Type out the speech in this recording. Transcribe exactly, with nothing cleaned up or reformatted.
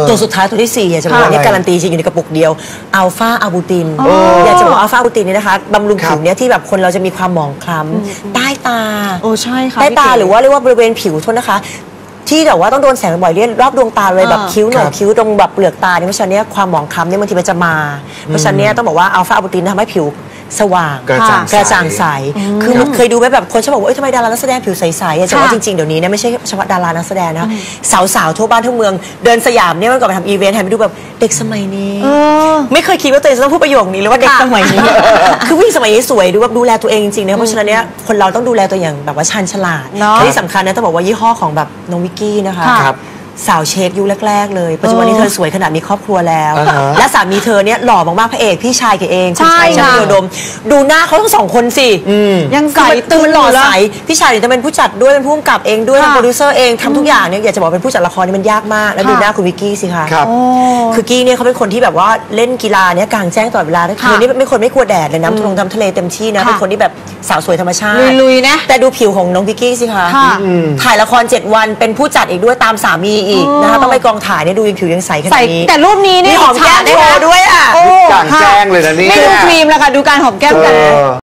ตัวสุดท้ายตัวที่สี่อยากจะบอกว่านี่การันตีจริงอยู่ในกระปุกเดียวอัลฟาอะบูตินอยากจะบอกอัลฟาอะบูตินนี่นะคะบำรุงผิวเนี่ยที่แบบคนเราจะมีความหมองคล้ำใต้ตาโอ้ใช่ค่ะใต้ตาหรือว่าเรียกว่าบริเวณผิวโทษนะคะที่แบบว่าต้องโดนแสงบ่อยเรียรอบดวงตาเลยแบบคิ้วหนวดคิ้วตรงแบบเปลือกตาเนี่ยเพราะฉะนั้นความหมองคล้ำเนี่ยบางทีมันจะมาเพราะฉะนั้นต้องบอกว่าอัลฟาอะบูตินทำให้ผิวสว่างกระจ่างใสคือมันเคยดูไหมแบบคนชอบบอกว่าเอ้ยทำไมดารานักแสดงผิวใสๆแต่ว่าจริงๆเดี๋ยวนี้เนี่ยไม่ใช่เฉพาะดารานักแสดงนะสาวๆทั่วบ้านทั่วเมืองเดินสยามเนี่ยมันก่อนไปทำอีเวนต์ให้ไปดูแบบเด็กสมัยนี้ไม่เคยคิดว่าตัวเองจะต้องพูดประโยคนี้เลยว่าเด็กสมัยนี้คือผู้หญิงสมัยนี้สวยดูแบบดูแลตัวเองจริงๆนะเพราะฉะนั้นเนี่ยคนเราต้องดูแลตัวอย่างแบบว่าชันฉลาดที่สำคัญนะต้องบอกว่ายี่ห้อของแบบน้องวิกกี้นะคะสาวเชคยุคแรกๆเลยปัจจุบันนี้เธอสวยขนาดมีครอบครัวแล้วและสามีเธอเนี่ยหล่อมากๆพระเอกพี่ชายแกเองคุณชายชาญโยดมดูหน้าเขาทั้งสองคนสิยังใสตื่นหล่อใสพี่ชายเนี่ยจะเป็นผู้จัดด้วยเป็นผู้กำกับเองด้วยเป็นโปรดิวเซอร์เองทำทุกอย่างเนี่ยอยากจะบอกเป็นผู้จัดละครนี่มันยากมากแล้วดูหน้าคุณวิกกี้สิคะคือกี้เนี่ยเขาเป็นคนที่แบบว่าเล่นกีฬาเนี่ยกลางแจ้งตลอดเวลาเธอนี่ไม่คนไม่กลัวแดดเลยน้ำทะเลน้ำทะเลเต็มที่นะเป็นคนที่แบบสาวสวยธรรมชาติลุยๆนะแต่ดูผิวของน้องวิกกี้สิคะถ่ายละครเจ็ดวันเป็นผู้จัดอีกด้วยตามสามีอีกนะคะต้องไปกองถ่ายเนี่ยดูยังผิวยังใสขนาดนี้แต่รูปนี้นี่หอมแก้มโชว์ด้วยอ่ะกลางแจ้งเลยนะนี่ไม่ดูครีมแล้วค่ะดูการหอมแก้มกัน